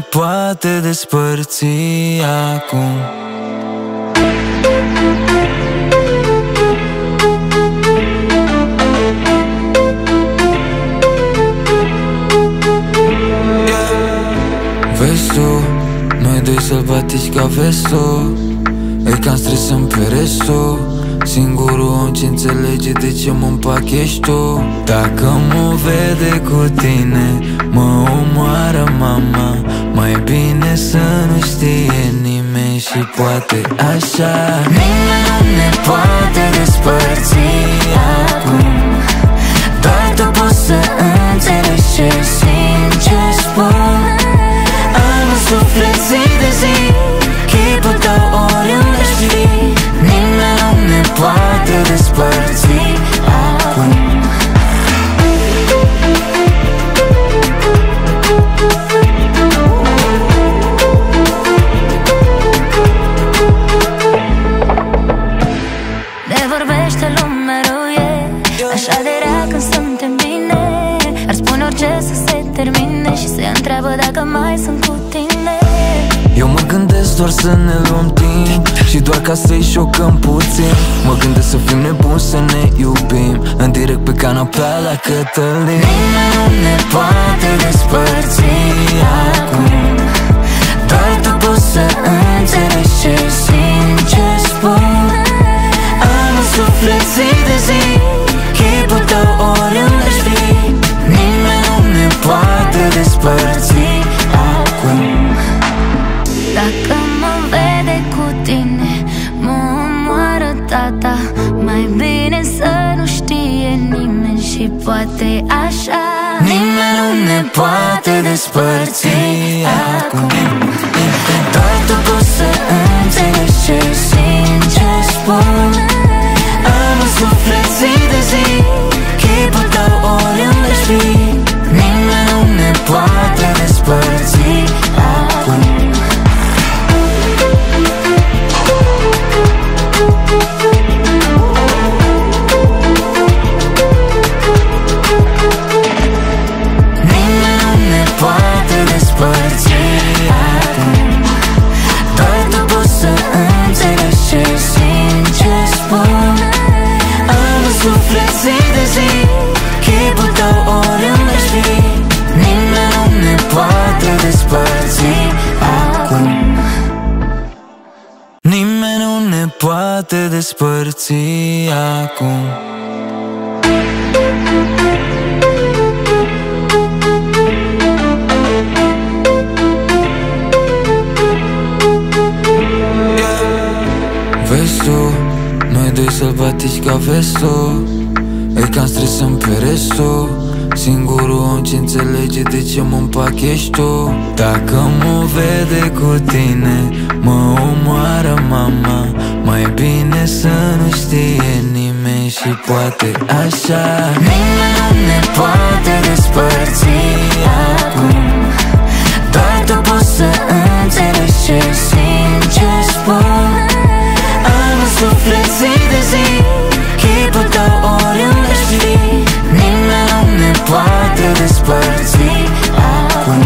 poate despărți acum. Vezi tu, noi doi sălbatici ca vestul, e cam stresăm pe restul. Singurul om ce înțelege de ce mă împachești tu. Dacă mă vede cu tine, mă omoară mama. Mai bine să nu știe nimeni și poate așa nimeni nu ne poate despărți acum. Doar tu poți să înțelegi ce simt, ce spun. Am în suflet zi de zi chipul tău oriunde aș fi. Nimeni nu ne poate despărți acum. Ne vorbește lumea ruie, așa de rea când suntem bine. Ar spune orice să se termine și se întreabă dacă mai sunt cu tine. Eu mă gândesc doar să ne luăm timp și doar ca să-i șocăm puțin. Mă gândesc să fim nebuni, să ne iubim în direct pe canapea la Cătălin. Nimeni nu ne poate despărți acum. Doar tu poți să înțelegi ce simt, ce spun. Am în suflet zi de zi chipul tău oriunde aș fi. Nimeni nu ne poate despărți acum. Dacă mă vede cu tine, mă omoară tata. Mai bine să nu știe nimeni și poate așa nimeni nu ne poate despărți acum. Doar tu poți să înțelegi ce simt, ce spun. Am în suflet zi de zi chipul tău oriunde aș fi. Nimeni nu ne poate despărți acum. Poate despărți acum. Doar tu poți să înțelegi ce simt, ce spun. Am în suflet zi de zi chipul tău oriunde aș fi. Nimeni nu ne poate despărți acum. Nimeni nu ne poate despărți acum. Vezi tu, noi doi sălbatici ca vestul, e cam stresăm pe restul. Singurul om ce înțelege de ce mă împachești tu. Dacă mă vede cu tine, mă omoară mama. Mai bine să nu știe nimeni și poate așa nimeni nu ne poate despărți acum. Doar tu poți să înțelegi ce simt, ce spun. Am în suflet zi de zi chipul tău oriunde aș fi. Nimeni nu ne poate despărți acum.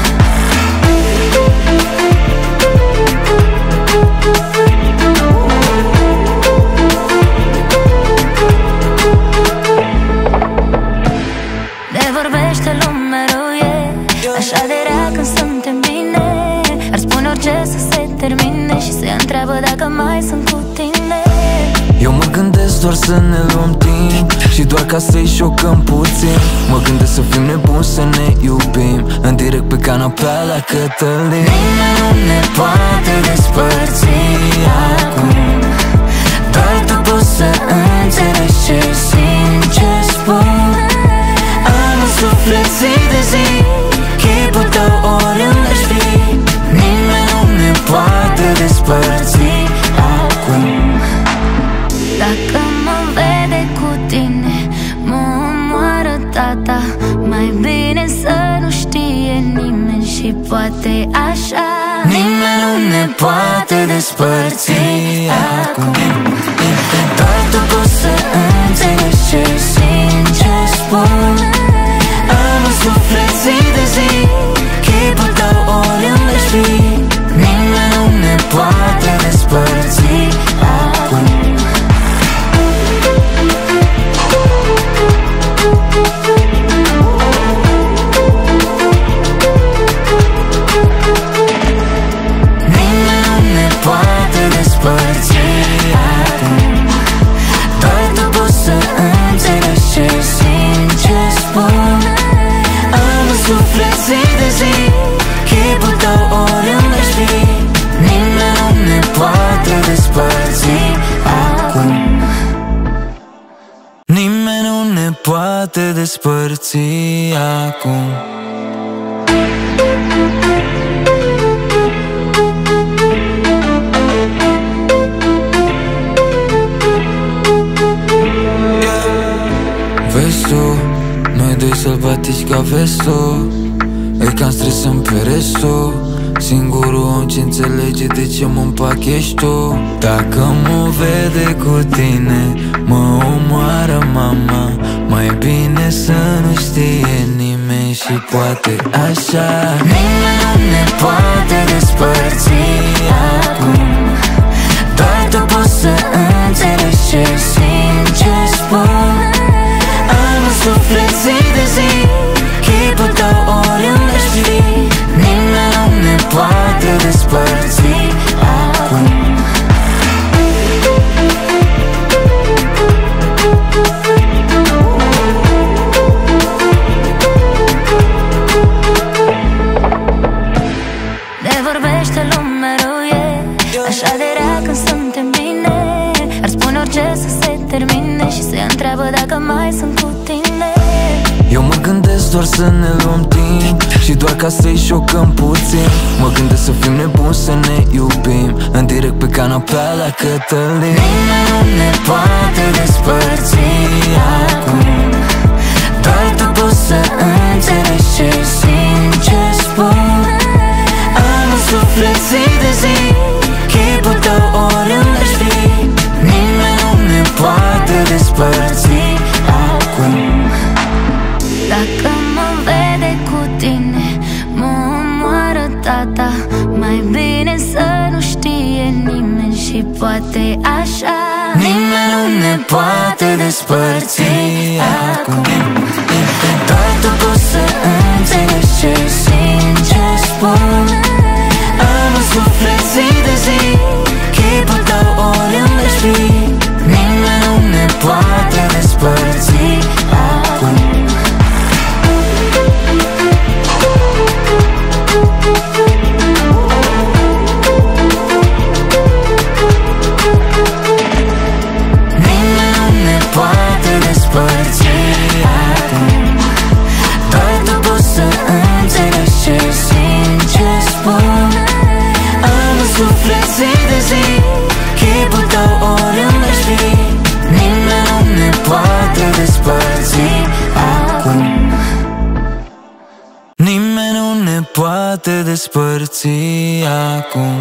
Ne vorbește lumea ruie, așa de rea când suntem bine. Ar spune orice să se termine și se întreabă dacă mai sunt cu tine. Eu mă gândesc doar să ne luăm timp și doar ca să-i șocăm puțin. Mă gândesc să fim nebuni, să ne iubim în direct pe canapea la Cătălin. Nimeni nu ne poate despărți acum. Doar tu poți să înțelegi ce simt, ce spun. Am în suflet zi de zi chipul tău oriunde aș fi. Nimeni nu ne poate despărți acum. Dacă mă vede cu tine, mă omoară tata. Mai bine să nu știe nimeni și poate așa nimeni nu ne poate despărți acum. Doar tu poți să înțelegi ce simt, ce spun. Am în suflet zi de zi chipul tău oriunde despărți acum. Vezi tu, noi doi sălbatici ca vestul, e cam stresăm pe restul. Singurul om ce înțelege de ce mă împachești tu. Dacă mă vede cu tine, mă omoară mama. Mai bine să nu știe nimeni și poate așa nimeni nu ne poate despărți acum. Doar tu poți să înțelegi ce simt, ce spun. Am în suflet zi de zi chipul tău oriunde aș fi. Nimeni nu ne poate despărți acum. Ne vorbește lumea răuie, așa de rea când suntem bine. Ar spune orice să se termine și se întreabă dacă mai sunt cu tine. Eu mă gândesc doar să ne luăm timp și doar ca să-i șocăm puțin. Mă gândesc să fim nebuni, să ne iubim în direct pe canapea la Cătălin. Nimeni nu ne poate despărți acum. Doar tu poți să înțelegi ce simt, ce spun. Am în suflet zi de zi chipul tău oriunde aș fi. Nimeni nu ne poate despărți acum. Dacă mă vede cu tine, mă omoară tata. Mai bine să nu știe nimeni și poate așa nimeni nu ne poate despărți acum. Doar tu poți să înțelegi ce simt, ce spun. Am în suflet zi de zi chipul tău oriunde aș fi. Nimeni nu ne poate despărți acum. Poate despărți acum. Doar tu poți să înțelegi ce simt, ce spun. Am în suflet zi de zi chipul tău oriunde aș fi. Nimeni nu ne poate despărți acum. Nimeni nu ne poate despărți acum.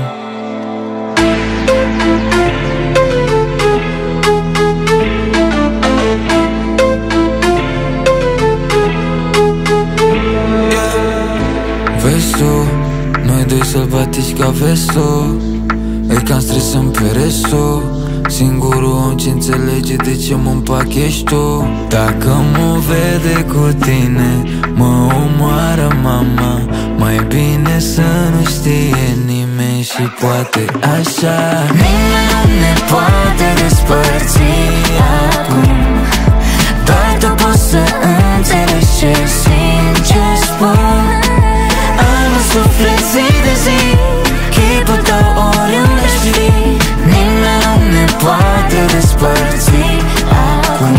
Vezi tu, noi doi sălbatici ca vestul, e cam stresăm pe restul. Singurul om ce înțelege de ce mă împachești tu. Dacă mă vede cu tine, mă omoară mama. Mai bine să nu știe nimeni și poate așa nimeni nu ne poate despărți acum. Doar tu poți să înțelegi ce simt, ce spun. Am în suflet zi de zi chipul tău oriunde aș fi. Nimeni nu ne poate despărți acum.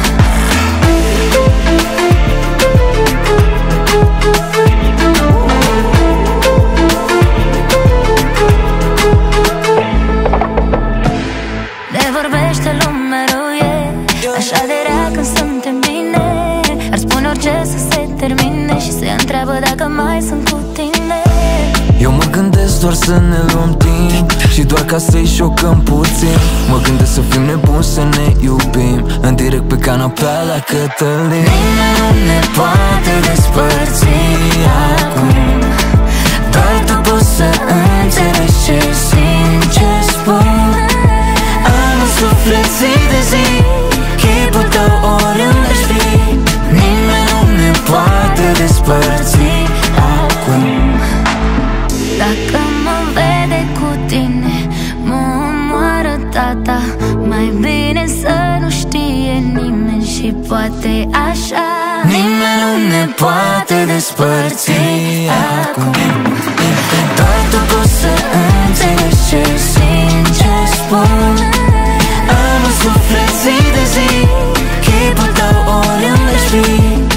Ne vorbește lumea răuie, așa de rea când suntem bine. Ar spune orice să se termine și se întreabă dacă mai sunt cu tine. Eu mă gândesc doar să ne luăm timp și doar ca să-i șocăm puțin. Mă gândesc să fim nebuni, să ne iubim în direct pe canapea la Cătălin. Nimeni nu ne poate despărți acum. Doar tu poți să înțelegi ce simt, ce spun. Am în suflet zi de zi chipul tău oriunde aș fi. Nimeni nu ne poate despărți acum. Dacă mă vede cu tine, mă omoară tata. Mai bine să nu știe nimeni și poate așa nimeni nu ne poate despărți acum. Doar tu poți să înțelegi ce simt, ce spun. Am în suflet zi de zi chipul tău oriunde aș fi.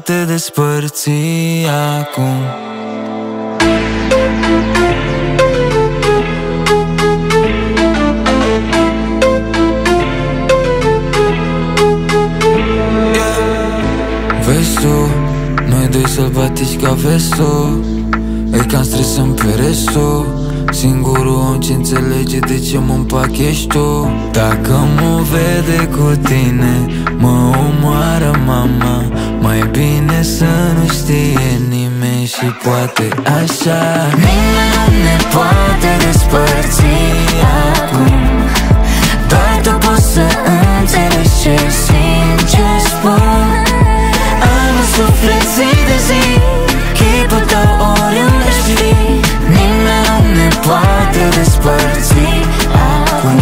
poate despărți acum. Vezi tu, noi doi sălbatici ca vestul, e cam stresăm pe restul. Singurul om ce înțelege de ce mă împachești tu. Dacă mă vede cu tine, mă omoară mama. Mai bine să nu știe nimeni și poate așa. Nimeni nu ne poate despărți acum. Doar tu poți să înțelegi ce simt, ce spun. Am un suflet zi de zi, chipul tău oriunde aș fi. Nimeni nu ne poate despărți acum.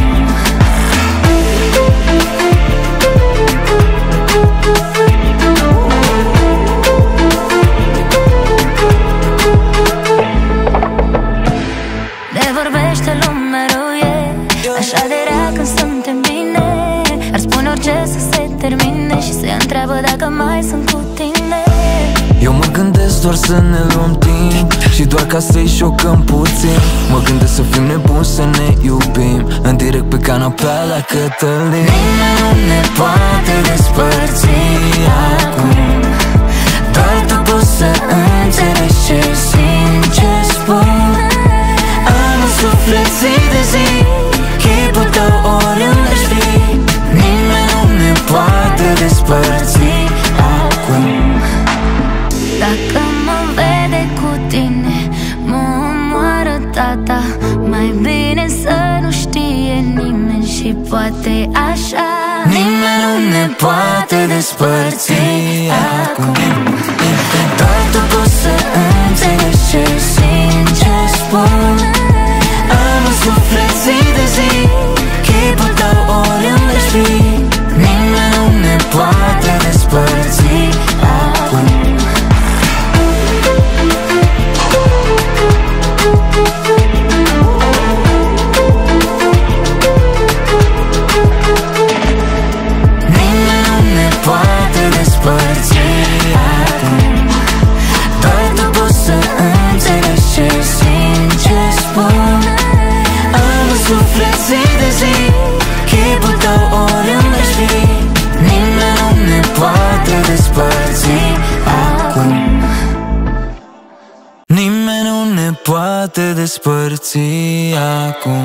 Ne vorbește lumea răuie, așa de rea când suntem bine. Ar spune orice să se termine și se întreabă dacă mai sunt cu tine. Eu mă gândesc doar să ne luăm timp și doar ca să-i șocăm puțin. Mă gândesc să fim nebuni, să ne iubim în direct pe canapea la Cătălin. Nimeni nu ne poate despărți acum. Doar tu poți să înțelegi ce simt, ce spun. Am un suflet zi de zi, chipul tău oriunde aș fi. Nimeni nu ne poate despărți acum. Dacă mă vede cu tine, mă omoară tata. Mai bine să nu știe nimeni și poate așa. Nimeni nu ne poate despărți acum. Doar tu poți să înțelegi ce simt, ce spun. Am un suflet zi de zi, chipul tău oriunde aș fi. Nimeni nu ne poate despărți acum. Poate despărți acum. Doar tu poți să înțelegi ce simt, ce spun. Am un suflet zi de zi, chipul tău oriunde aș fi. Nimeni nu ne poate despărți acum. Nimeni nu ne poate despărți acum.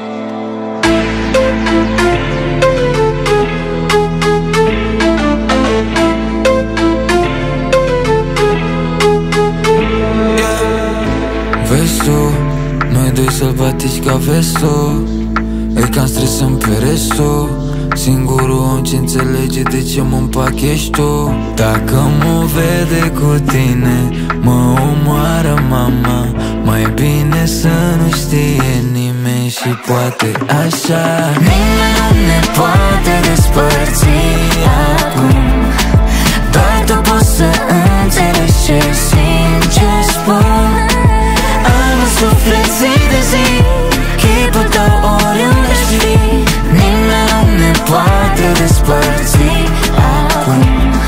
Vezi tu, noi doi sălbatici ca vestul, e cam stresăm pe restul. Singurul om ce înțelege de ce mă împachești tu. Dacă mă vede cu tine, mă omoară mama. Mai bine să nu știe nimeni și poate așa. Nimeni nu ne poate despărți acum. Doar tu poți să înțelegi ce simt, ce spun. Am un suflet zi de zi, chipul tău oriunde aș fi. Nimeni nu ne poate despărți acum.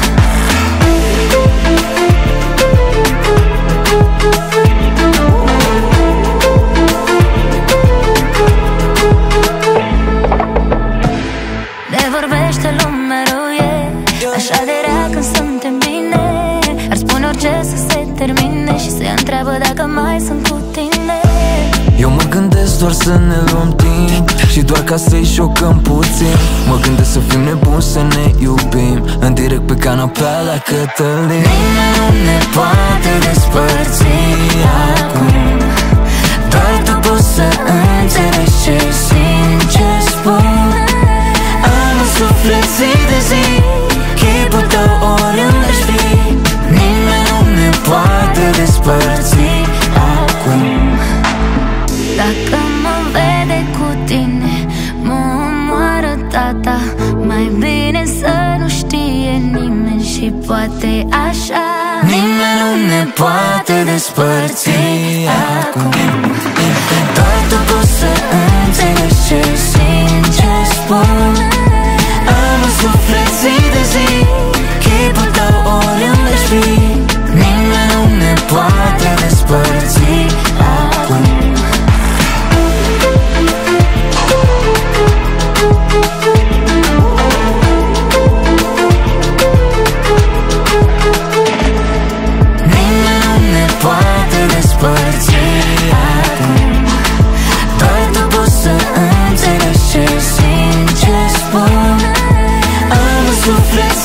Ne vorbește lumea răuie, așa de rea când suntem bine. Ar spune orice să se termine și se întreabă dacă mai sunt cu tine. Eu mă gândesc doar să ne luăm timp și doar ca să-i șocăm puțin. Mă gândesc să fim nebuni, să ne iubim în direct pe canapea la Cătălin. Nimeni nu ne poate despărți acum. Doar tu poți să înțelegi ce simt, ce spun. Am un suflet zi de zi, chipul tău oriunde aș fi. Nimeni nu ne poate despărți acum. Dacă mă vede cu tine, mă omoară tata. Mai bine să nu știe nimeni și poate așa. Nimeni nu ne poate despărți acum. Doar tu poți să înțelegi ce simt, ce spun. Am un suflet zi de zi, chipul tău oriunde aș fi.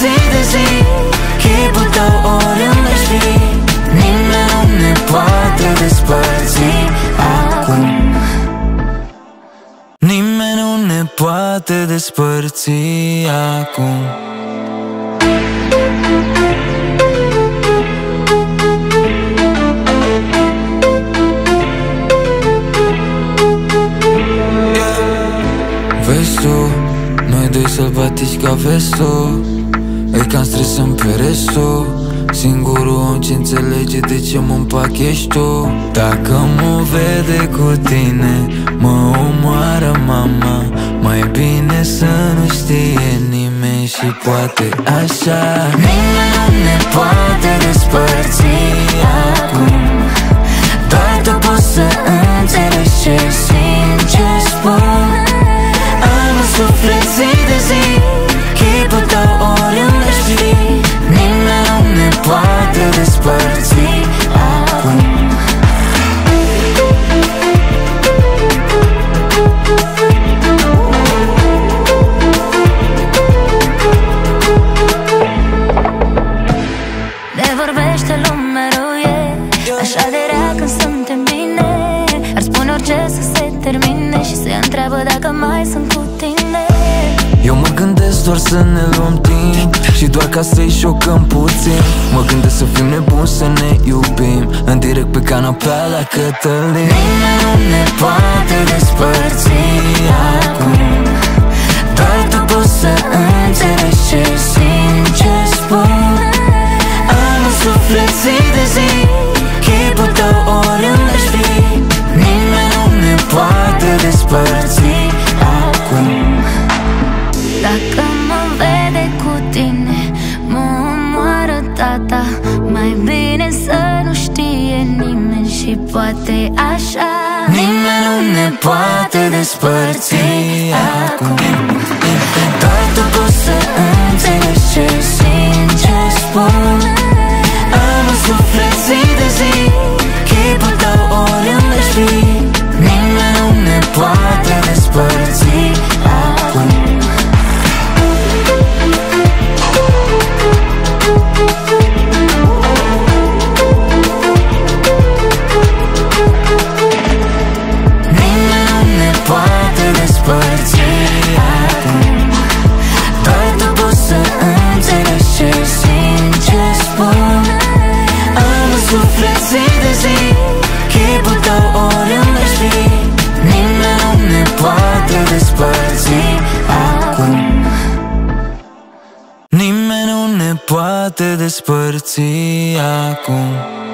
zi de zi. Chipul tău oriunde aș fi, nimeni nu ne poate despărți acum. Nimeni nu ne poate despărți acum. Vezi tu, noi doi sălbatici ca vestul, e cam stresăm pe restul. Singurul om ce înțelege de ce mă împachești tu. Dacă mă vede cu tine, mă omoară mama. Mai bine să nu știe nimeni și poate așa. Nimeni nu ne poate despărți acum. Doar tu poți să înțelegi ce simt, ce spun. Am în suflet zi de zi, chipul tău oriunde aș fi. Nimeni nu ne poate despărți acum. Ne vorbește lumea răuie, așa de rea când suntem bine. Ar spune orice să se termine și se întreabă dacă mai sunt cu tine. Eu mă gândesc doar să ne luăm timp și doar ca să-i șocăm puțin. Mă gândesc să fim nebuni, să ne iubim în direct pe canapea la Cătălin. Nimeni nu ne poate despărți acum. Doar tu poți să înțelegi ce simt, ce spun. Am în suflet zi de zi, chipul tău oriunde aș fi. Nimeni nu ne poate despărți acum. Dacă mă vede cu tine, mă omoară tata. Mai bine să nu știe nimeni și poate așa. Nimeni nu ne poate despărți acum. Doar tu poți să înțelegi ce simt, ce spun. Am în suflet zi de zi, chipul tău oriunde aș fi. Nimeni nu ne poate despărți acum. Poate despărți acum. Doar tu poți să înțelegi ce simt, ce spun. Am în suflet zi de zi, chipul tău oriunde aș fi. Nimeni nu ne poate despărți acum. Nimeni nu ne poate despărți acum.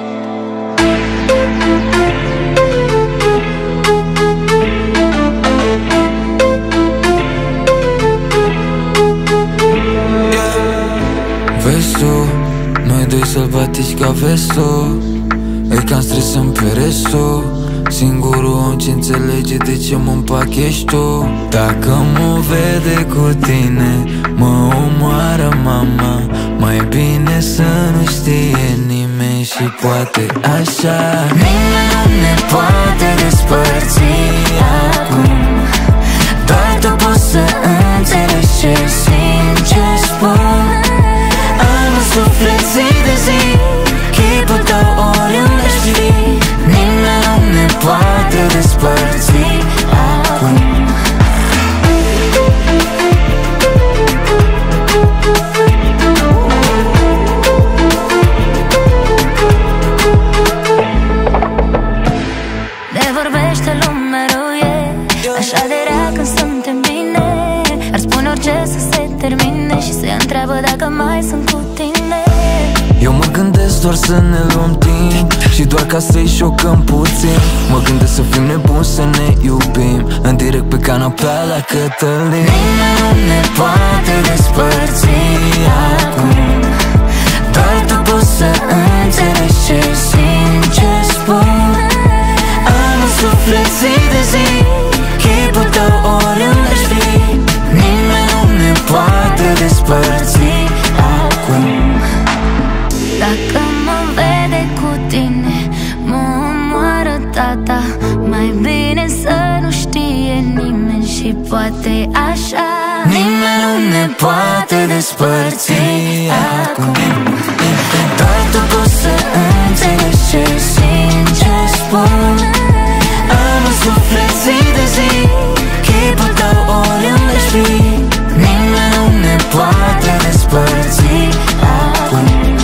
Vezi tu, noi doi sălbatici ca vestul, e cam stresăm pe restul. Singurul om ce înțelege de ce mă împachești tu. Dacă mă vede cu tine, mă omoară mama. Mai bine să nu știe nimeni și poate așa. Nimeni nu ne poate despărți acum. Doar tu poți să înțelegi ce simt, ce spun. Am în suflet zi de zi, chipul tău oriunde aș fi. Nimeni nu ne poate despărți acum. Ne vorbește lumea răuie, așa de rea când suntem bine. Ar spune orice să se termine și se întreabă dacă mai sunt cu tine. Eu mă gândesc doar să ne luăm timp și doar ca să-i șocăm puțin. Mă gândesc să fim nebuni, să ne iubim în direct pe canapea la Cătălin. Nimeni nu ne poate despărți acum. Doar tu poți să înțelegi ce simt, ce spun. Am în suflet zi de zi, chipul tău oriunde aș fi. Nimeni nu ne poate despărți acum. Dacă mă vede cu tine, mă omoară tata. Mai bine să nu știe nimeni și poate așa. ne poate despărți acum. Doar tu poți să înțelegi ce simt, ce spun. Am în suflet zi de zi chipul tău oriunde-aș fi. Nimeni nu ne poate despărți acum.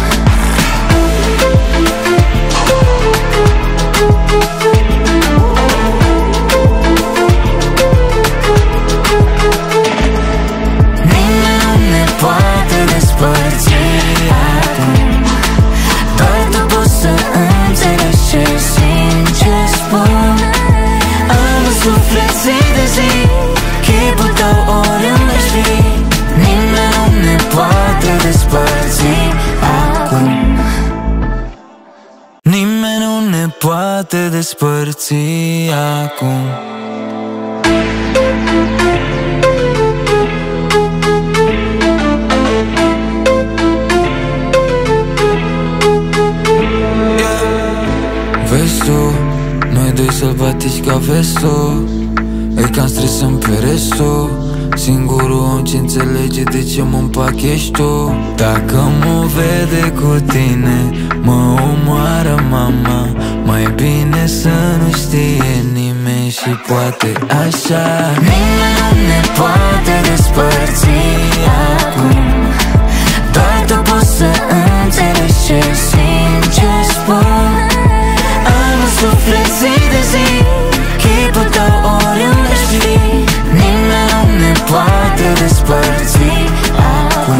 Poate despărți acum. Doar tu poți să înțelegi ce simt, ce spun. Am în suflet zi de zi chipul tău oriunde-aș fi. Nimeni nu ne poate despărți acum. Nimeni nu ne poate despărți acum. Vezi tu, noi doi sălbatici ca vestul. E cam stresăm pe restul. Singurul om ce înțelege de ce mă împac ești tu. Dacă mă vede cu tine, mă omoară mama. Mai bine să nu știe nimeni și poate așa. Nimeni nu ne poate despărți acum. Doar tu poți să înțelegi ce simt, ce spun. Am în suflet zi de zi chipul tău oriunde-aș fi. Nimeni nu ne poate despărți acum.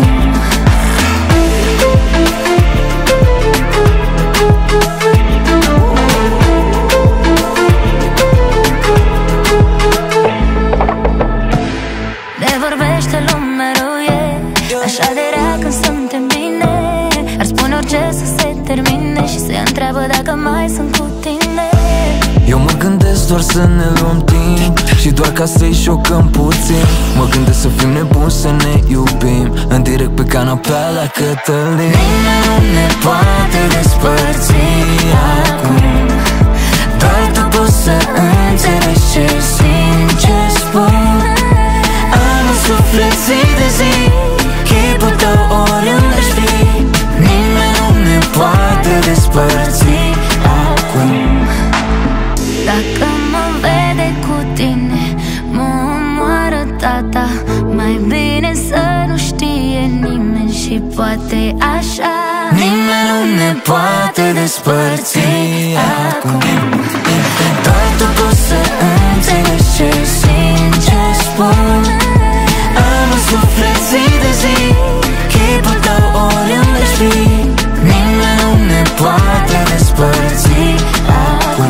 Ne vorbește lumea răuie, așa de rea când suntem bine. Ar spune orice să se termine și se întreabă dacă mai sunt cu tine. Eu mă gândesc doar să ne luăm timp și doar ca să-i șocăm puțin. Mă gândesc să fim nebuni, să ne iubim în direct pe canapea la Cătălin. Nimeni nu ne poate despărți acum. Doar tu poți să înțelegi ce simt, ce spun. Am în suflet zi de zi chipul tău oriunde-aș fi. Nimeni nu ne poate despărți acum. Dacă mă vede cu tine, mă omoară tata. Mai bine să nu știe nimeni și poate așa. Nimeni nu ne poate despărți acum. Doar tu poți să înțelegi ce simt, ce spun. Am în suflet zi de zi chipul tău oriunde-aș fi. Nimeni nu ne poate despărți acum.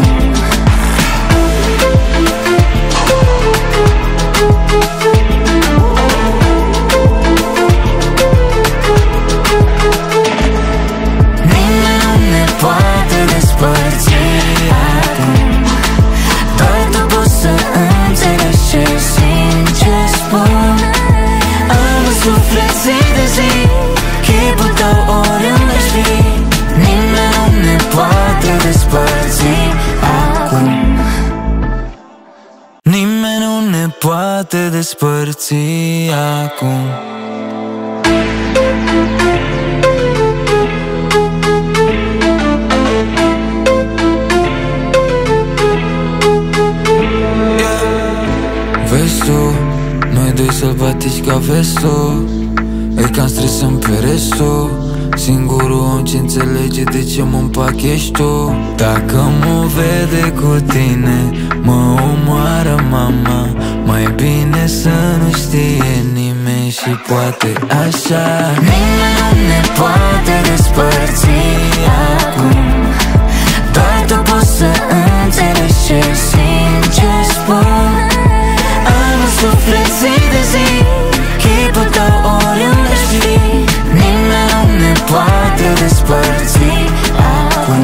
Nimeni nu ne poate despărți acum. Doar tu poți să înțelegi ce simt, ce spun. Am în suflet zi de zi chipul tău oriunde-aș fi. Nimeni nu ne poate despărți acum. Nimeni nu ne poate despărți acum. Vezi tu, noi doi sălbatici ca vestul. E cam stresăm pe restul. Singurul om ce înțelege de ce mă împac ești tu. Dacă mă vede cu tine, mă omoară mama. Mai bine să nu știe nimeni și poate așa. Nimeni nu ne poate despărți acum. Doar tu poți să înțelegi ce simt, ce spun. Am în suflet zi de zi chipul tău oriunde-aș fi. Nimeni nu ne poate despărți acum.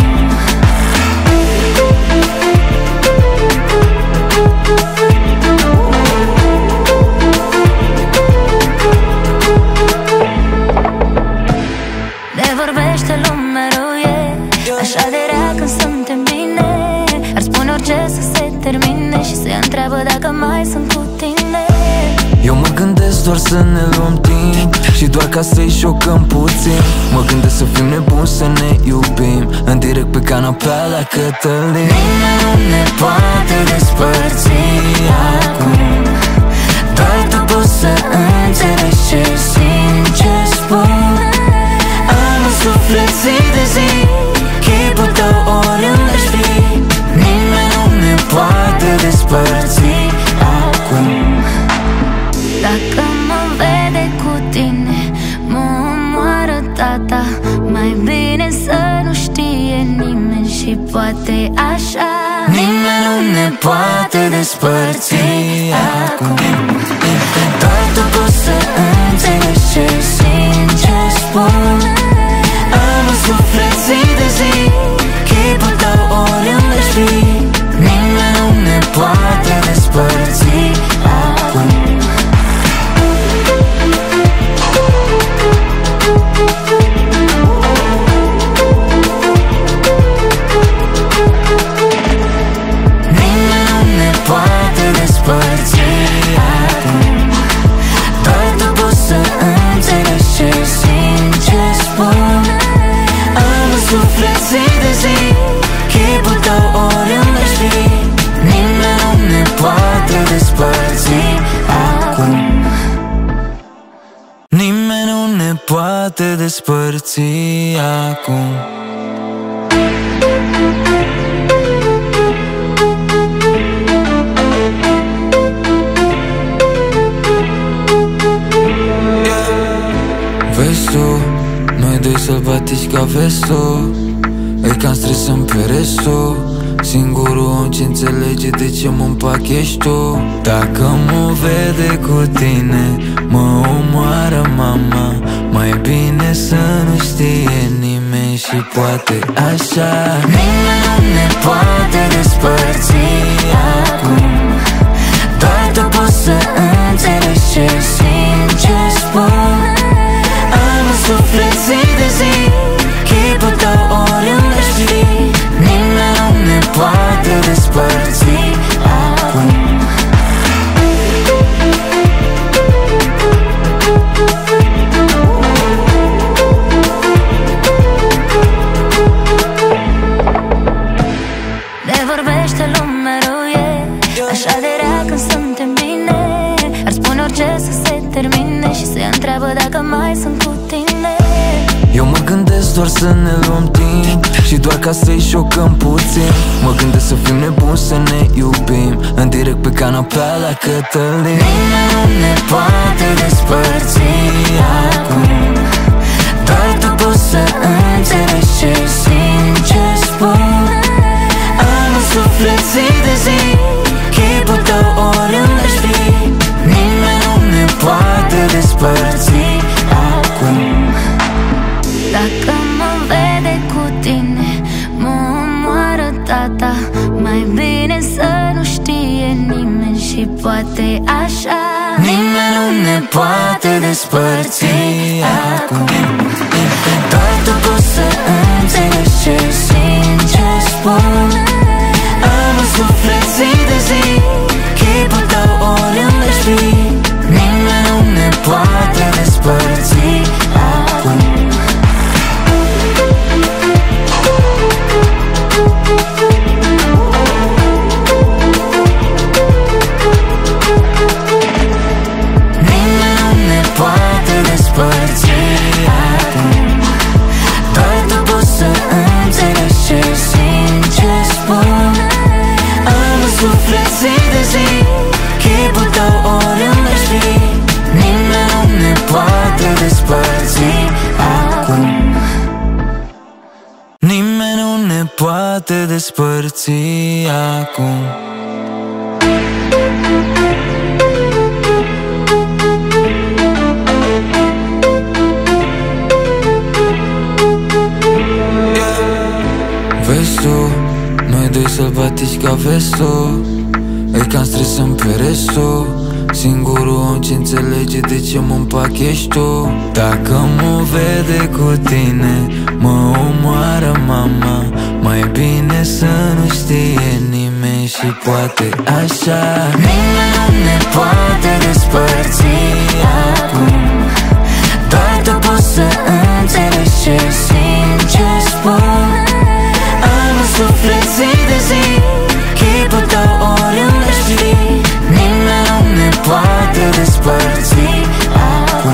Ne vorbește lumea răuie, așa de rea când suntem bine. Ar spune orice să se termine și se întreabă dacă mai sunt cu tine. Eu mă gândesc gândesc doar să ne luăm timp și doar ca să-i șocăm puțin. Mă gândesc să fim nebuni, să ne iubim în direct pe canapea la Cătălin. Nimeni nu ne poate despărți acum, doar tu poți să înțelegi ce simt, ce spun. Am în suflet zi de zi chipul tău oriunde aș fi. Nimeni nu ne poate despărți acum. Dacă mă vede cu tine, mă omoară tata. Mai bine să nu știe nimeni și poate așa. Nimeni nu ne poate despărți acum, doar tu poți să înțelegi ce simt, ce spun. Am în suflet zi de zi chipul tău oriunde aș fi. Nimeni nu ne poate despărți acum. Poate despărți acum, doar tu poți să înțelegi ce simt, ce spun. Am în suflet zi de zi chipul tău oriunde aș fi. Nimeni nu ne poate despărți acum. Nimeni nu ne poate despărți acum. Vezi tu, noi doi sălbatici ca vestul, e cam stresăm pe restul. Singurul om ce înțelege de ce mă împac ești tu. Dacă mă vede cu tine, mă omoară mama. Mai bine să nu știe nimeni și poate așa. Nimeni nu ne poate despărți acum, doar tu poți să înțelegi ce simt, ce spun. Am în suflet zi de zi chipul tău oriunde aș fi. Nimeni nu ne poate despărți acum. Ne vorbește lumea rău, așa de rea când suntem bine. Ar spune orice să se termine și se întreabă dacă mai sunt cu tine. Eu mă gândesc doar să ne luăm timp și doar ca să-i șocăm puțin. Mă gândesc să fim nebuni, să ne iubim în direct pe canapea la Cătălin. Nimeni nu ne poate despărți acum, doar tu poți să înțelegi ce simt, ce spun. Am în suflet zi de zi chipul tău oriunde aș fi. Nimeni nu ne poate despărți acum. Dacă mă vede cu tine, mă omoară tata. Mai bine să nu știe nimeni și poate așa. Nimeni nu ne poate despărți acum, doar tu poți să înțelegi ce simt, ce spun. Am în suflet zi de zi chipul tău oriunde aș fi. Nimeni nu ne poate despărți acum. Nimeni nu ne poate despărți acum, doar tu poți să înțelegi ce simt, ce spun. Am în suflet zi de zi chipul tău oriunde aș fi. Nimeni nu ne poate despărți acum. Nimeni nu ne poate despărți acum. Vezi tu, noi doi sălbatici ca vestul, e cam stresăm pe restul. Singurul om ce înțelege de ce mă împac ești tu. Dacă mă vede cu tine, mă omoară mama. Mai bine să nu știe nimeni nimeni și poate așa nimeni nu ne poate despărți acum. Doar tu poți să înțelegi ce simt, ce spun. Am în suflet zi de zi chipul tău oriunde aș fi. Nimeni nu ne poate despărți acum.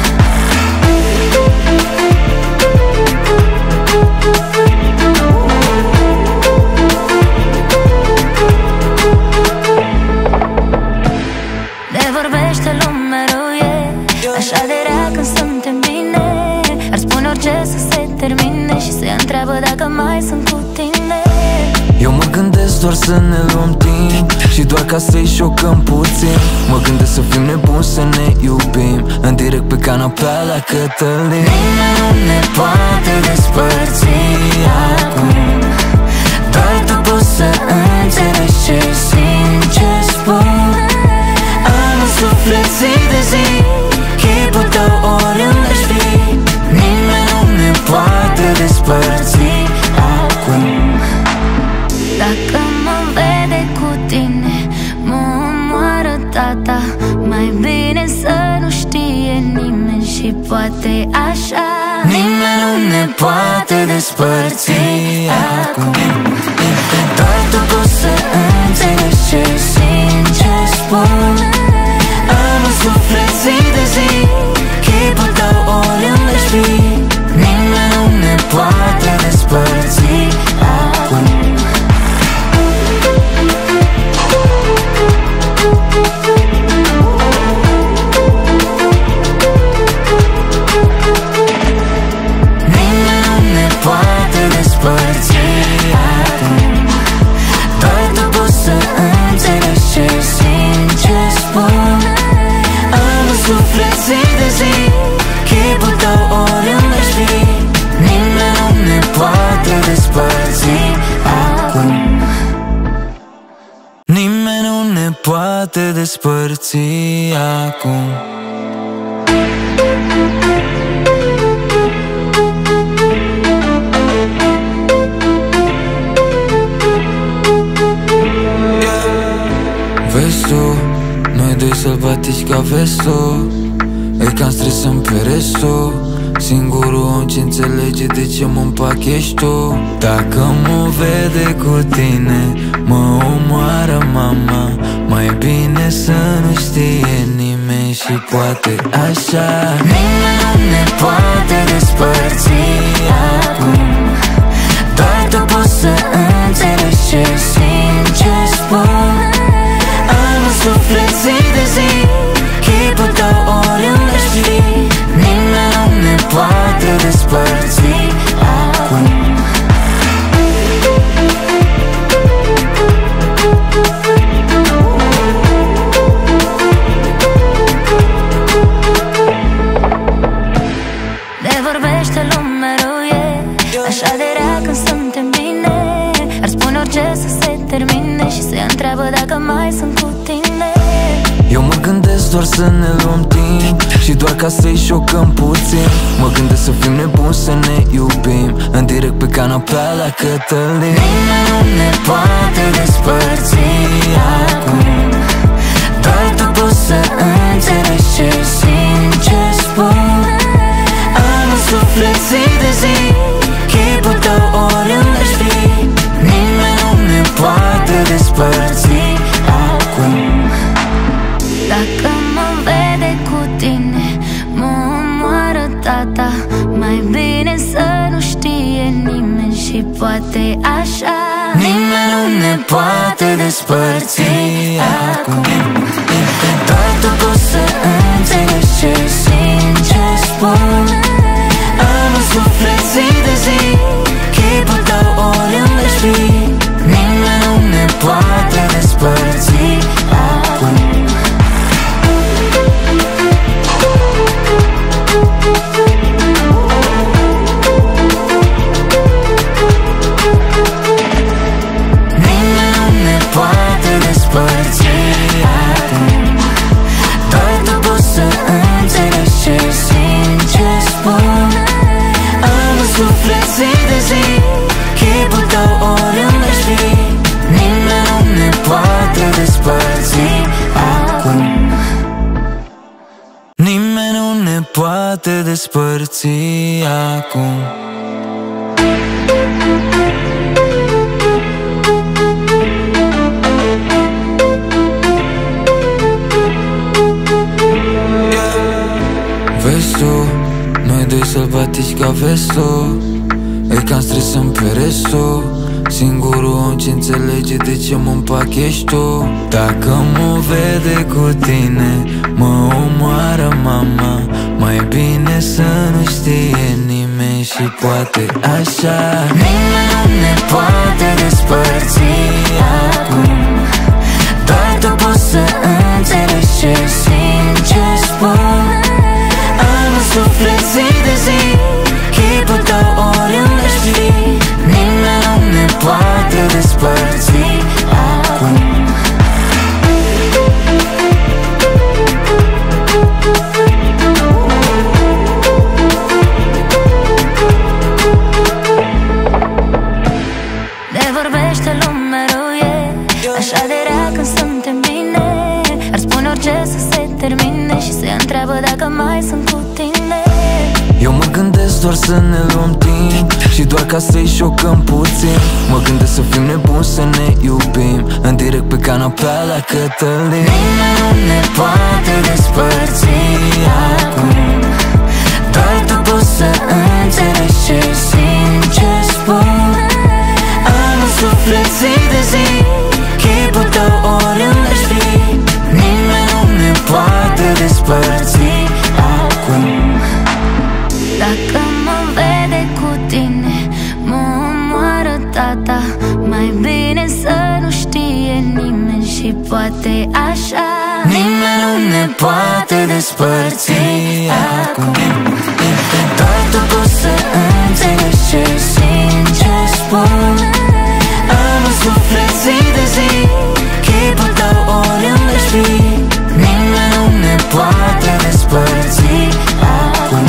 De vorbește lumea răuie, așa de rea când suntem bine. Ar spune orice să se termine și se întreabă dacă mai sunt cu tine. Eu mă gândesc doar să ne luăm timp și doar ca să-i șocăm puțin. Mă gândesc să fim nebuni, să ne iubim în direct pe canapea la Cătălin. Nimeni nu ne poate despărți acum. Doar tu poți să înțelegi ce simt, ce spun. Am în suflet zi de zi chipul tău oriunde aș fi. Nimeni nu ne poate despărți acum. Dacă mă vede cu tine, mă omoară tata. Mai bine să nu știe nimeni și poate așa nimeni nu ne poate despărți acum. Doar tu poți să înțelegi ce simt, ce spun. Am în suflet zi de zi chipul tău oriunde aș fi. Nimeni nu ne poate despărți acum. Nimeni nu ne poate despărți acum. Doar tu poți să înțelegi ce simt, ce spun. Am în suflet zi de zi chipul tău oriunde aș fi. Nimeni nu ne poate despărți acum. Nimeni nu ne poate despărți acum. Vezi tu, noi doi sălbatici ca vestul. E cam stresăm pe restul. Singurul om ce înțelege de ce mă împac ești tu. Dacă mă vede cu tine, mă omoară mama. Mai bine să nu știe nimeni și poate așa nimeni nu ne poate despărți acum. Doar tu poți să înțelegi ce simt, ce spun. Am în suflet zi de zi chipul tău oriunde aș fi. Nimeni nu ne poate despărți acum. De vorbește lumea răuie, așa de rea când suntem bine. Ar spune orice să se termine și se întreabă dacă mai sunt cu tine. Eu mă gândesc doar să ne luăm timp și doar ca să-i șocăm puțin. Mă gândesc să fim nebuni, să ne iubim în direct pe canapea la Cătălin. Nimeni nu ne poate despărți acum. Doar tu poți să înțelegi ce simt, ce spun. Am în suflet zi de zi chipul tău oriunde aș fi. Nimeni nu ne poate despărți acum. Dacă mă vede cu tine, mă omoară tata. Mai bine să nu știe nimeni și poate așa nimeni nu ne poate despărți acum. Doar tu poți să înțelegi ce simt, ce spun. Am în suflet zi de zi chipul tău oriunde aș fi. Nimeni nu ne poate despărți acum. Nimeni nu ne poate despărți acum. Doar tu poți să înțelegi poate despărți acum. Vezi tu, noi doi sălbatici ca vestul, e cam stresăm pe restul. Singurul om ce înțelege de ce mă împac ești tu. Dacă mă vede cu tine, mă omoară mama. Mai bine să nu știe nimeni și poate așa. Nimeni nu ne poate despărți acum. Doar tu poți să înțelegi ce simt, ce spun. Am în suflet zi de zi chipul tău oriunde aș fi. Nimeni nu ne poate despărți acum. Ne vorbește lumea răuie, așa de rea când suntem bine. Ar spune orice să se termine și se întreabă dacă mai sunt cu tine. Eu mă gândesc doar să ne luăm timp și doar ca să-i șocăm puțin. Mă gândesc să fim nebuni, să ne iubim în direct pe canapea la Cătălin. Nimeni nu ne poate despărți acum. Doar tu poți să înțelegi ce simt, ce spun. Am în suflet zi de zi chipul tău oriunde aș fi. Nimeni nu ne poate despărți acum. Dacă mă vede cu tine, mă omoară tata. Mai bine să nu știe nimeni și poate așa. Nimeni nu ne poate despărți acum. Doar tu poți să înțelegi ce simt, ce spun. Am în suflet zi de zi chipul tău oriunde aș fi. Nimeni nu ne poate despărți acum.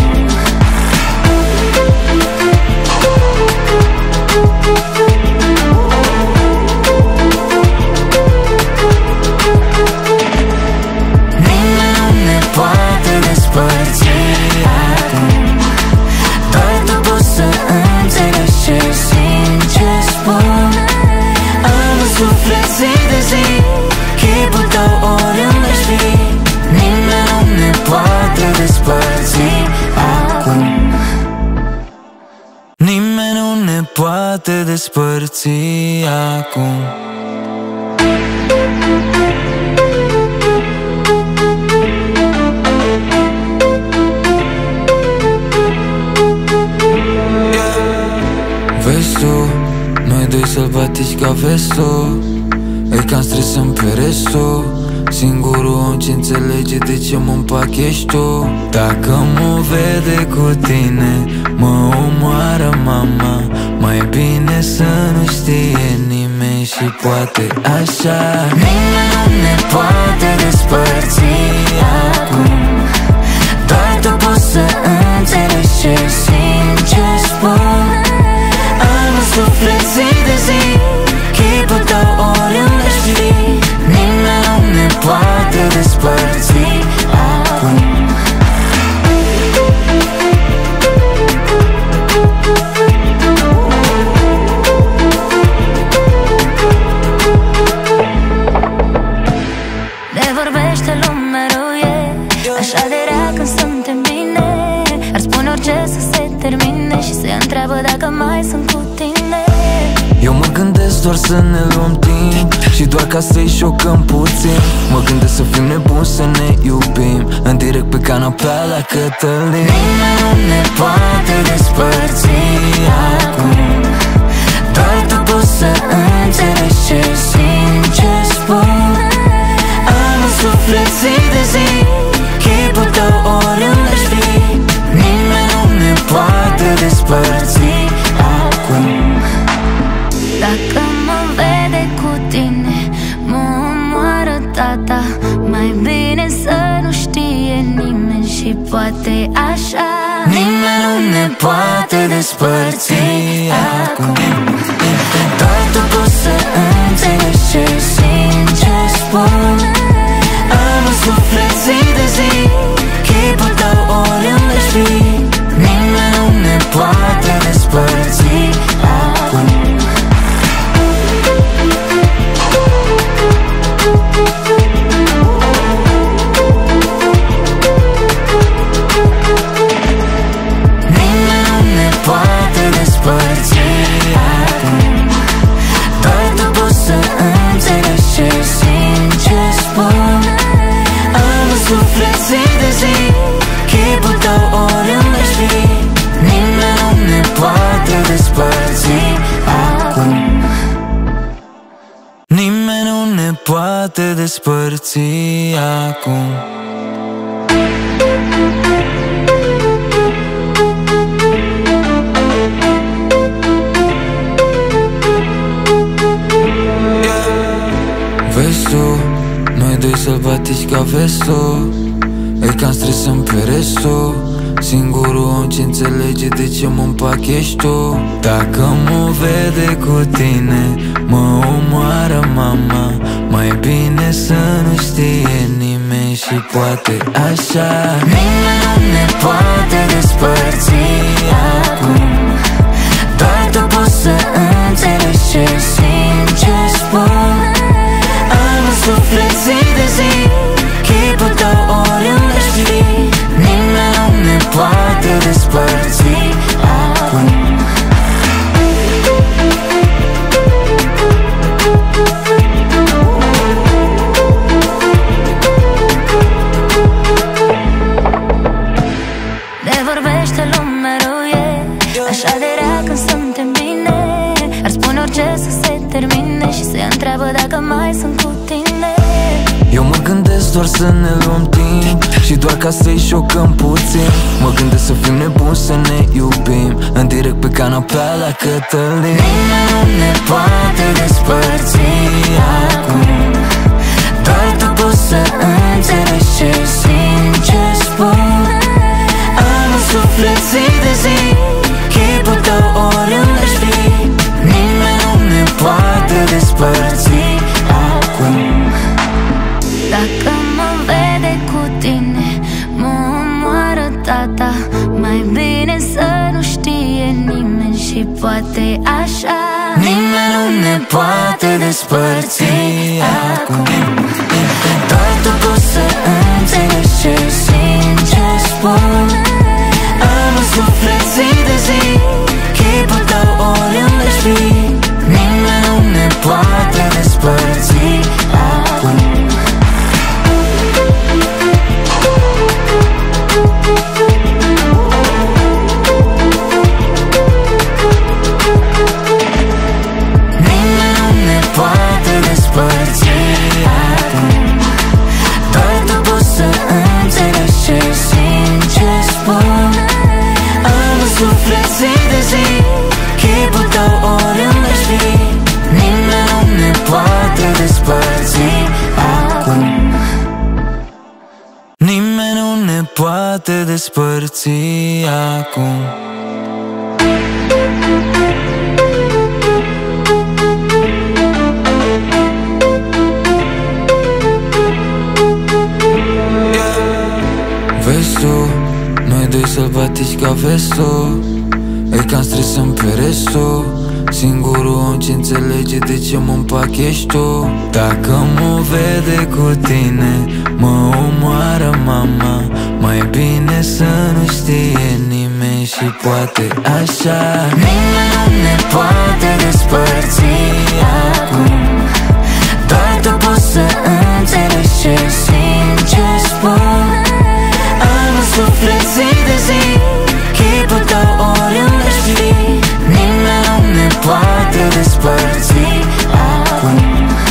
Poate despărți acum. Doar tu poți să înțelegi ce simt, ce spun. Am în suflet zi de zi chipul tău oriunde aș fi. Nimeni nu ne poate despărți acum. Nimeni nu ne poate despărți acum. Vezi tu, noi doi sălbatici ca vestul, e cam stresăm pe restul. Singurul om ce înțelege de ce mă împac ești tu. Dacă mă vede cu tine, mă omoară mama. Mai bine să nu știe nimeni și poate așa. Nimeni nu ne poate despărți acum. Doar tu poți să înțelegi ce simt, ce spun. Am în suflet zi de zi chipul tău oriunde aș fi. Nimeni nu ne poate despărți acum. Ne vorbește lumea răuie, așa de rea când suntem bine. Ar spune orice să se termine și se întreabă dacă mai sunt cu tine. Eu mă gândesc doar să ne luăm timp și doar ca să-i șocăm puțin. Mă gândesc să fim nebuni, să ne iubim în direct pe canapea la Cătălin. Nimeni nu ne poate despărți acum. Doar tu poți să înțelegi ce simt, ce spun. Am în suflet zi de zi chipul tău oriunde aș fi. Nimeni nu ne poate despărți acum. Dacă mă vede cu tine, mă omoară tata. Mai bine să nu știe nimeni și poate așa. Nimeni nu ne poate despărți acum. Doar tu poți să înțelegi ce simt, ce spun. Am în suflet zi de zi chipul tău oriunde despărți acum. Vezi tu, noi doi sălbatici ca vestul, e cam stresăm pe restul. Singurul om ce înțelege de ce mă împachești tu. Dacă mă vede cu tine, mă omoară mama. Mai bine să nu știe nimeni și poate așa. Nimeni nu ne poate despărți acum. Doar tu poți să înțelegi ce simt, ce spun. Am în suflet zi de zi chipul tău oriunde aș fi. Nimeni nu ne poate despărți acum. Ne vorbește lumea răuie, așa de rea când suntem bine. Ar spune orice să se termine și se întreabă dacă mai sunt cu tine. Eu mă gândesc doar să ne luăm timp și doar ca să-i șocăm puțin. Mă gândesc să fim nebuni, să ne iubim în direct pe canapea la Cătălin. Nimeni nu ne poate despărți acum. Doar tu poți să înțelegi ce simt, ce spun. Am în suflet zi de zi chipul tău oriunde aș fi. Nimeni nu ne poate despărți acum. Dacă mă vede cu tine, mă omoară tata. Mai bine să nu știe nimeni și poate așa. Nimeni nu ne poate despărți acum. Doar tu poți să înțelegi ce simt, ce spun. Am în suflet zi de zi chipul tău oriunde aș fi. Nimeni nu ne poate despărți acum. Poate despărți acum. Doar tu poți să înțelegi ce simt, ce spun. Am în suflet zi de zi chipul tău oriunde aș fi. Nimeni nu ne poate despărți acum. Nimeni nu ne poate despărți acum. Vezi tu, noi doi sălbatici ca vestul, e cam stresăm pe restul. Singurul om ce înțelege de ce mă împachești tu. Dacă mă vede cu tine, mă omoară mama. Mai bine să nu știe nimeni și poate așa. Nimeni nu ne poate despărți acum. Doar tu poți să înțelegi ce simt, ce spun. Am în suflet zi de zi chipul tău oriunde aș fi. Nimeni nu ne poate despărți acum.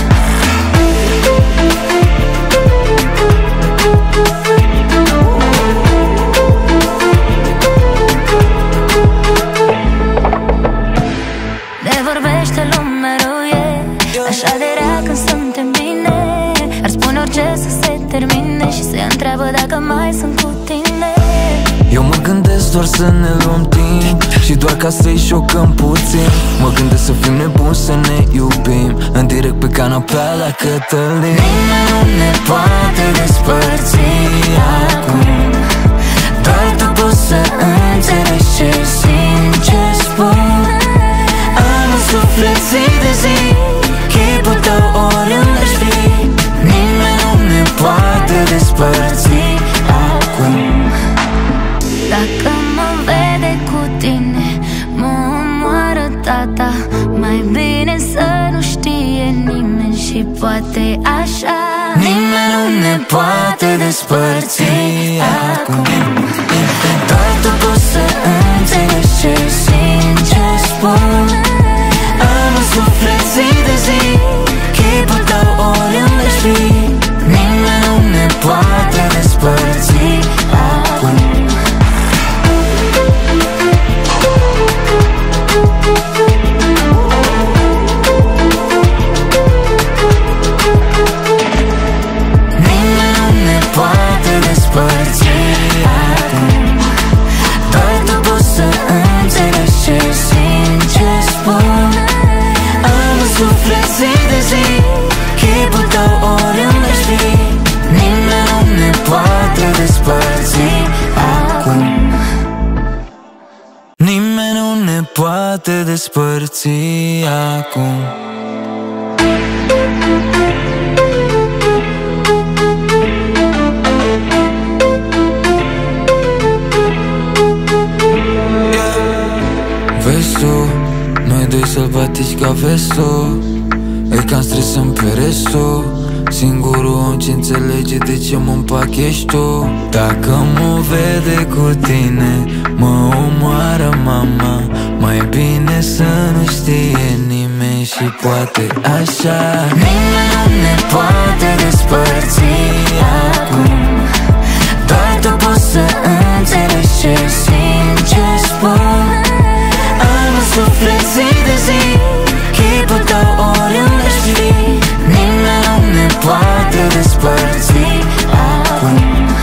Ne vorbește lumea răuie, așa de rea când suntem bine. Ar spune orice să se termine și se întreabă dacă mai sunt cu tine. Eu mă gândesc doar să ne luăm timp și doar ca să-i șocăm puțin. Mă gândesc să fim nebuni, să ne iubim în direct pe canapea la Cătălin. Nimeni nu ne poate despărți acum. Doar tu poți să înțelegi ce simt, ce spun. Am în suflet zi de zi chipul tău oriunde aș fi. Nimeni nu ne poate despărți acum. Dacă mă vede cu tine, mă omoară tata. Mai bine să nu știe nimeni și poate așa. Nimeni nu ne poate despărți acum. Doar tu poți să înțelegi ce simt, ce spun. Am în suflet zi de zi chipul tău oriunde aș fi. poate despărți acum. Vezi tu, noi doi sălbatici ca vestul, e cam stresăm pe restul. Singurul om ce înțelege de ce mă împachești tu. Dacă mă vede cu tine, mă omoară mama. Mai bine să nu știe nimeni și poate așa. Nimeni nu ne poate despărți acum. Doar tu poți să înțelegi ce simt, ce spun. Am în suflet zi de zi chipul tău oriunde aș fi. Nimeni nu ne poate despărți acum.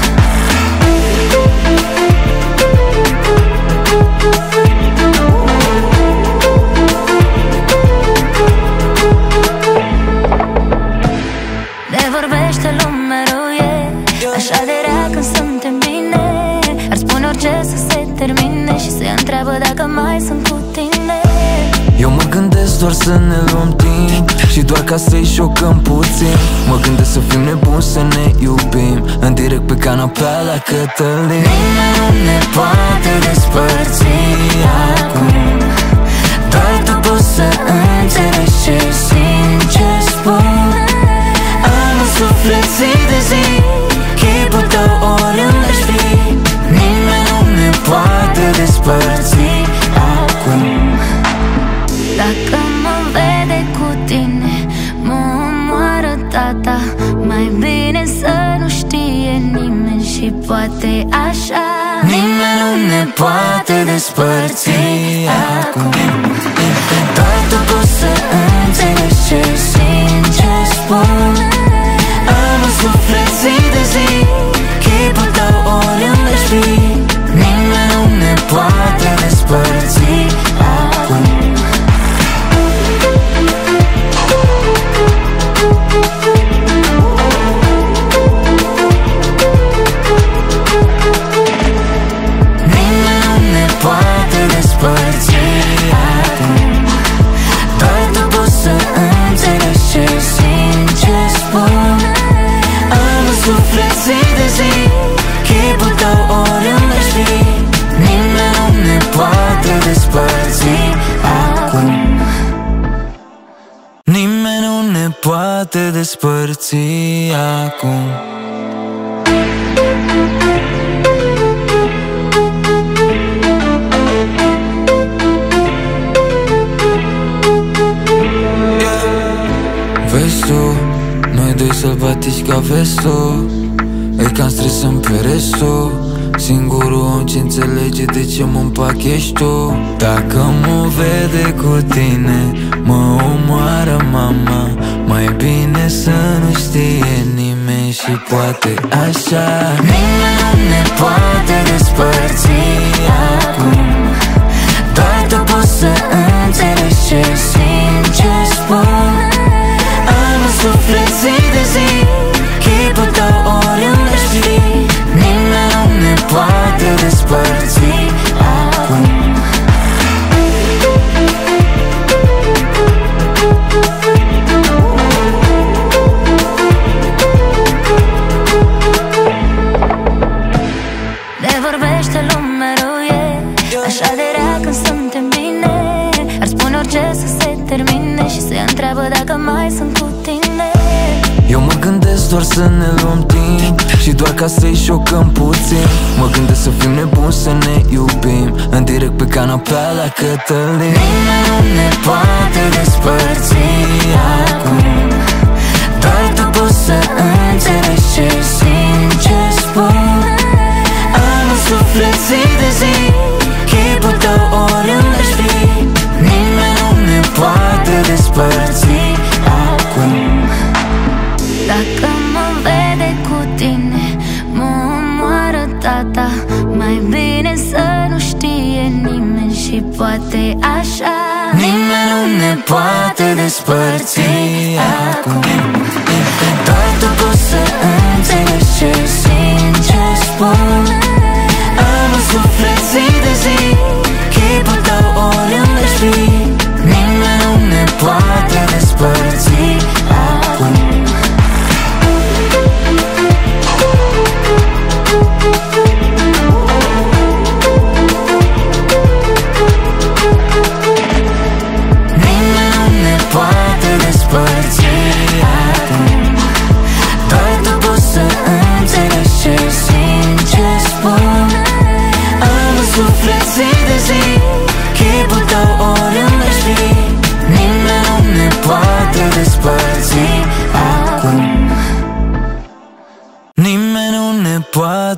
Ne vorbește lumea răuie, așa de rea când suntem bine. Ar spune orice să se termine și se întreabă dacă mai sunt cu tine. Eu mă gândesc doar să ne luăm timp și doar ca să-i șocăm puțin. Mă gândesc să fim nebuni, să ne iubim în direct pe canapea la Cătălin. Nimeni nu ne poate despărți acum. Doar tu poți să înțelegi ce simt, ce spun. Am în suflet zi de zi chipul tău oriunde aș fi. Nimeni nu ne poate despărți acum. Dacă mă vede cu tine, mă omoară tata. Mai bine să nu știe nimeni și poate așa. Nimeni nu ne poate despărți acum. Doar tu poți să înțelegi ce simt, ce spun. Am în suflet zi de zi chipul tău oriunde aș fi. Nimeni nu ne poate despărți acum. Poate despărți acum. Doar tu poți să înțelegi ce simt, ce spun. Am în suflet zi de zi chipul tău oriunde aș fi. Nimeni nu ne poate despărți acum. Nimeni nu ne poate despărți acum. Vezi tu, noi doi sălbatici ca vestul, e cam stresăm pe restul. Singurul om ce înțelege de ce mă împachești tu. Dacă mă vede cu tine, mă omoară mama. Mai bine să nu știe nimeni și poate așa. Nimeni nu ne poate despărți acum. Doar tu poți să înțelegi ce simt, ce spun. Am în suflet zi de zi chipul tău oriunde aș fi. Nimeni nu ne poate despărți acum. Ne vorbește lumea răuie, așa de rea când suntem bine. Ar spune orice să se termine și se întreabă dacă mai sunt cu tine. Eu mă gândesc doar să ne luăm timp și doar ca să-i șocăm puțin. Mă gândesc să fim nebuni, să ne iubim în direct pe canapea la Cătălin. Nimeni nu ne poate despărți acum. Doar tu poți să înțelegi ce simt, ce spun. Am în suflet zi de zi chipul tău oriunde aș fi. Nimeni nu ne poate despărți acum. Dacă mă vede cu tine, mă omoară tata. Mai bine să nu știe nimeni și poate așa. Nimeni nu ne poate despărți acum. Doar tu poți să înțelegi ce simt, ce spun. Am în suflet zi de zi chipul tău oriunde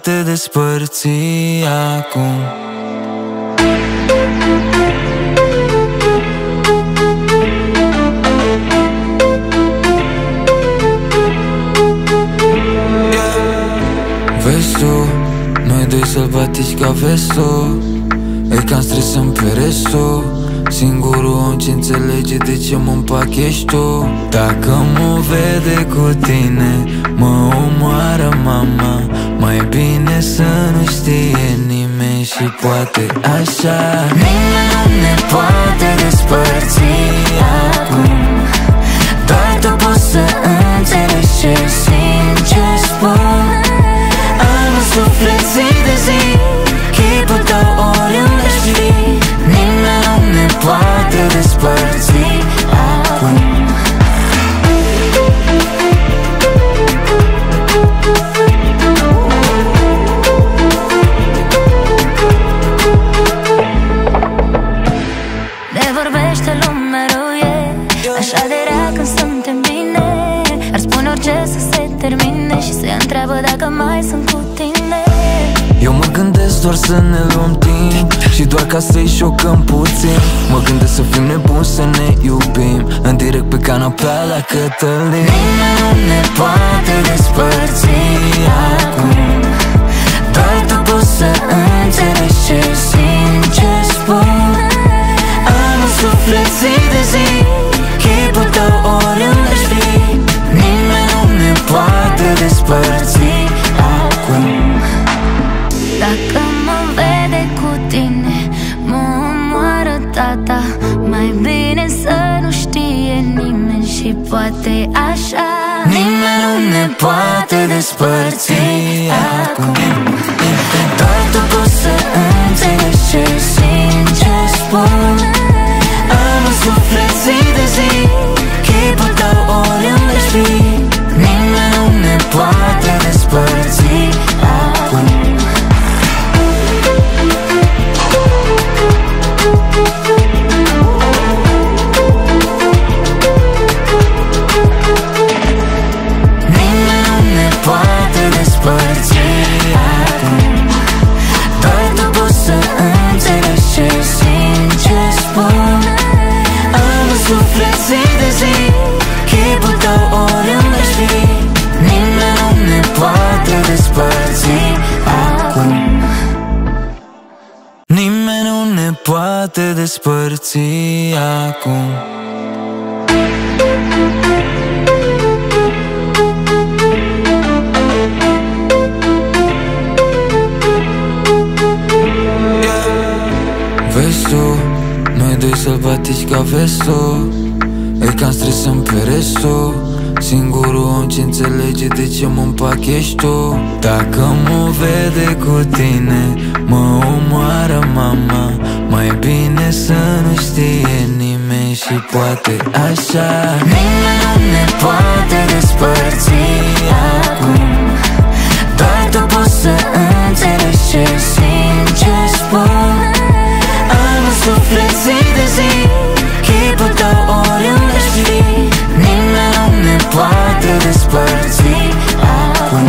poate despărți acum. Vezi tu, noi doi sălbatici ca vestul, e cam stresăm pe restul. Singurul om ce înțelege de ce mă împachești tu. Dacă mă vede cu tine, mă omoară mama. Mai bine să nu știe nimeni și poate așa. Nimeni nu ne poate despărți acum. Doar tu poți să înțelegi ce simt, ce spun. Am un suflet zi de zi, chipul tău oriunde aș fi. Nimeni nu ne poate despărți acum. Ne vorbește lumea răuie, așa de rea când suntem bine. Ar spune orice să se termine și se întreabă dacă mai sunt cu tine. Eu mă gândesc doar să ne luăm timp și doar ca să-i șocăm puțin. Mă gândesc să fim nebuni, să ne iubim în direct pe canapea la Cătălin. Nimeni nu ne poate despărți acum. Doar tu poți să înțelegi ce simt, ce spun. Am un suflet zi de zi, chipul tău oriunde aș fi. Nimeni nu ne poate despărți acum. Dacă mă vede cu tine, mă omoară tata. Mai bine să nu știe nimeni și poate așa. Nimeni nu ne poate despărți acum. Doar tu poți să înțelegi ce simt, ce spun. Am un suflet zi de zi, chipul tău oriunde aș fi. Nimeni nu ne poate despărți acum. Nimeni nu ne poate despărți acum. Doar tu poți să înțelegi ce simt, ce spun. Am un suflet zi de zi, chipul tău oriunde aș fi. Nimeni nu ne poate despărți acum. Nimeni nu ne poate despărți acum. Vezi tu, noi doi sălbatici ca vestul, e cam stresăm pe restul. Singurul om ce înțelege de ce mă împachești tu. Dacă mă vede cu tine, mă omoară mama. Mai bine să nu știe nimeni și poate așa. Nimeni nu ne poate despărți acum. Doar tu poți să înțelegi ce simt, ce spun. Am un suflet zi de zi, chipul tău oriunde aș fi. Nimeni nu ne poate despărți acum.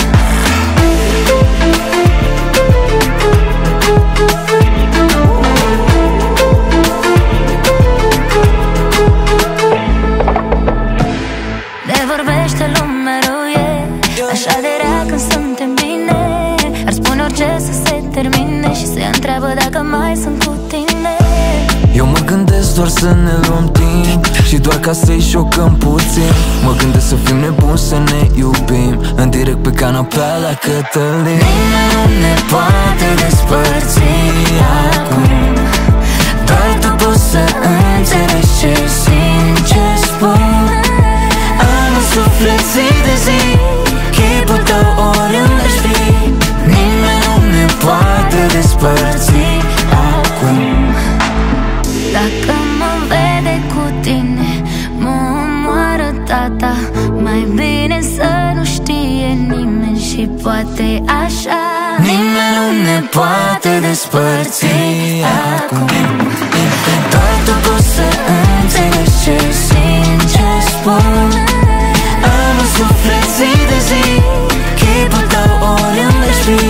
Ne vorbește lumea răuie, așa de rea când suntem bine. Ar spune orice să se termine și se întreabă dacă mai sunt cu tine. Eu mă gândesc doar să ne luăm timp și doar ca să-i șocăm puțin. Mă gândesc să fim nebuni, să ne iubim în direct pe canapea la Cătălin. Nimeni nu ne poate despărți acum. Doar tu poți să înțelegi ce simt, ce spun. Am un suflet zi de zi, chipul tău oriunde aș fi. Nimeni nu ne poate despărți acum. Dacă mă vede cu tine, mă omoară tata. Mai bine să nu știe nimeni și poate așa. Nimeni nu ne poate despărți acum. Doar tu poți să înțelegi ce simt, ce spun. Am un suflet zi de zi, chipul tău oriunde aș fi.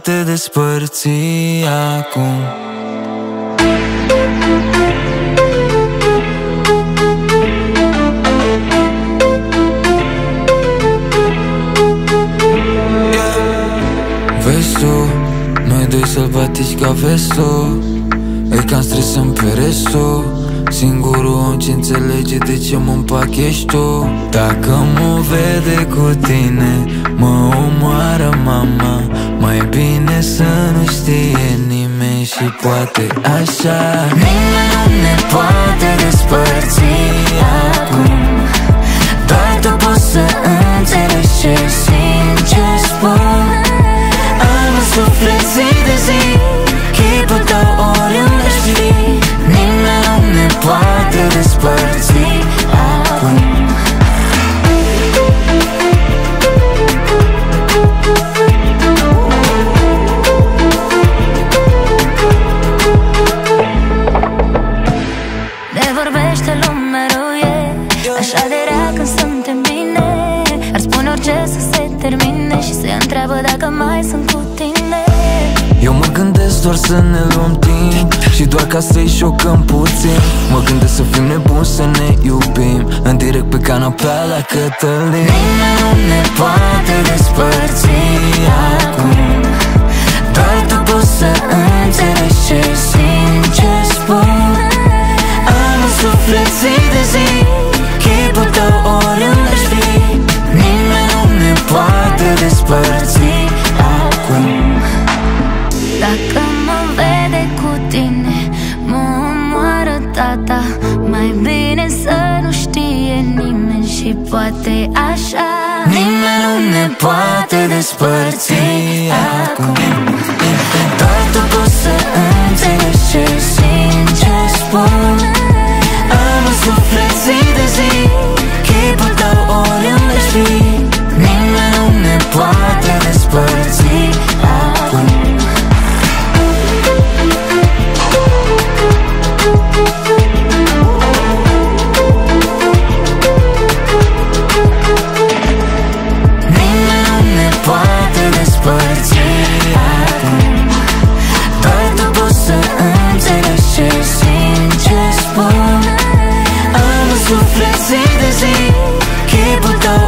poate despărți acum. Vezi tu, noi doi sălbatici ca vestul, e cam stresăm pe restul. Singurul om ce înțelege de ce mă împachești tu. Dacă mă vede cu tine, mă omoară mama. Mai bine să nu știe nimeni și poate așa. Nimeni nu ne poate despărți acum. Doar tu poți să înțelegi ce sincer spun. Am în suflet zi de zi chipul tău oriunde aș fi. Nimeni nu ne poate despărți acum. Ne vorbește lumea ruie, așa de rea când suntem bine. Ar spune orice să se termine și se întreabă dacă mai sunt cu tine. Eu mă gândesc doar să ne luăm timp și doar ca să-i șocăm puțin. Mă gândesc să fim nebuni să ne iubim în direct pe canapea la Cătălin. Nimeni nu ne poate despărți acum. Doar tu poți să înțelegi ce sincer spun. Am în suflet zi de zi chipul tău oriunde aș fi. Nimeni nu ne poate despărți acum. Dacă mă vede cu tine, mă omoară tata. Mai bine să nu știe nimeni și poate așa. Nimeni nu ne poate despărți acum. Doar tu poți să înțelegi ce sincer spun. Am în suflet zi de zi chipul tău oriunde aș fi. Nimeni nu ne poate despărți acum. Nimeni nu ne poate despărți acum. Doar tu poți să înțelegi ce sincer spun. Am în suflet zi de zi chipul tău